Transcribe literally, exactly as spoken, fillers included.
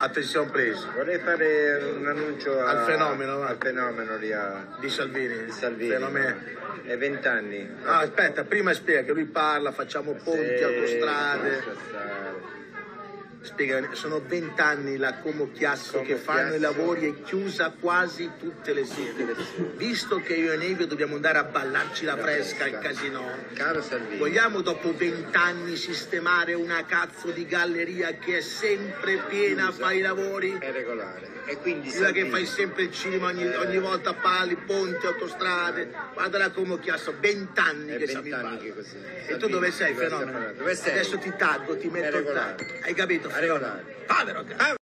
Attenzione please. Vorrei fare un annuncio a, al fenomeno, va. al fenomeno di, a, di Salvini. di Salvini. Fenomeno. È vent'anni. Ah, aspetta, prima spiega che lui parla, facciamo ponti, Sì, autostrade. Spiega, sono vent'anni la Como Chiasso che fanno i lavori e chiusa quasi tutte le sere. Visto che io e Nevio dobbiamo andare a ballarci la fresca al casino, Caro Salvini, vogliamo dopo vent'anni sistemare una cazzo di galleria che è sempre piena, fa i lavori? è regolare. E quindi Quella Salvini, che fai sempre il cinema ogni, ogni volta, pali, ponti, autostrade. Guarda la Como Chiasso, vent'anni è che siamo in vent'anni ballo. che così. E tu Salvini, dove sei, dove fenomeno? stiamo parlando? Dove sei? Adesso ti taggo, ti metto il regolare. tag. Hai capito? È regolare. Povero cazzo.